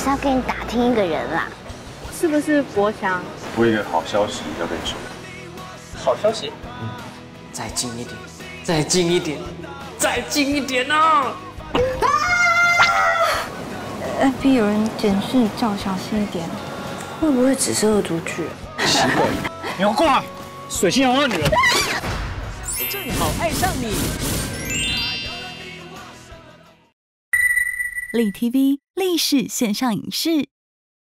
是要跟你打听一个人啦。 是不是博翔？ 我有一个好消息要跟你说。 好消息？再近一点，再近一点，再近一点啊 ！FB 有人检视，叫我小心一点。会不会只是恶作剧？ 奇怪，你给我过来！水性杨花女人。 正好爱上你。 立 TV 立式线上影视。